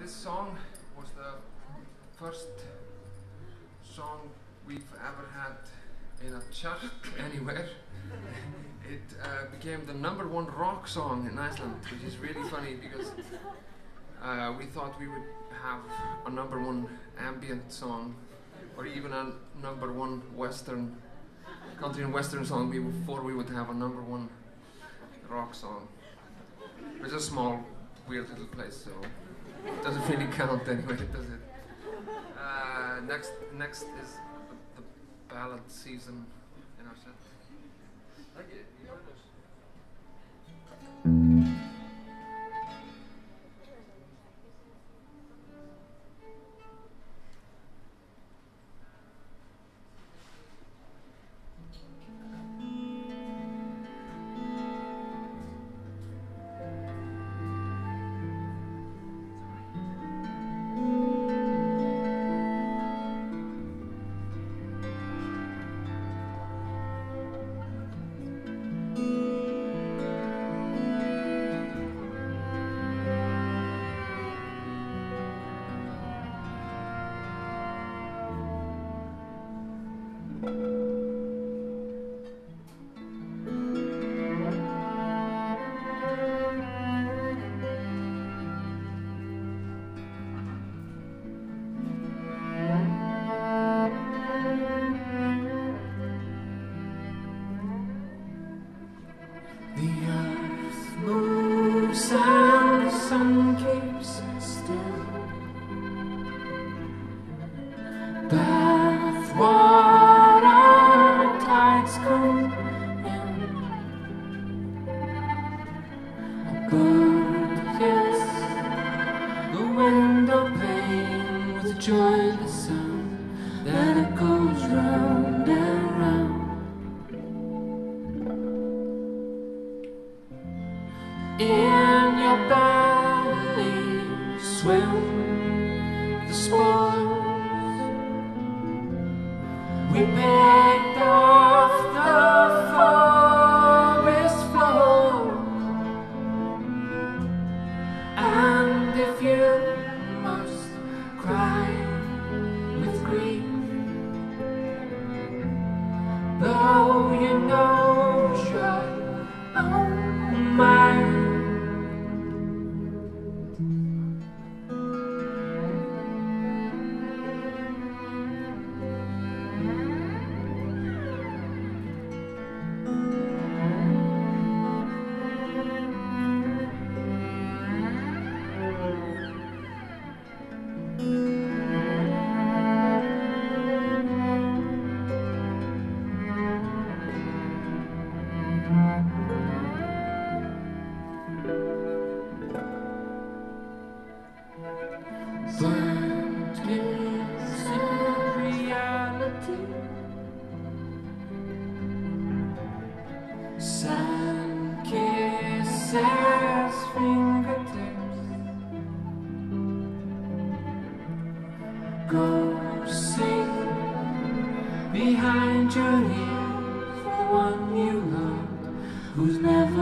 This song was the first song we've ever had in a chart anywhere. It became the #1 rock song in Iceland, which is really funny because we thought we would have a #1 ambient song or even a #1 western, country and western song before we would have a #1 rock song. It's a small, weird little place, so it doesn't really count anyway, does it? Next is the ballad season in our set. Thank you. The earth moves and the sun keeps still. Bathwater tides come in. A bird hits the window pane with a joyless sound that echoes round and round. In your belly swim the spores we picked off the forest floor. And if you must cry with grief, though you know your own mind, burnt is a reality. Sun kisses fingertips. Go sing behind your ears for one you loved who's never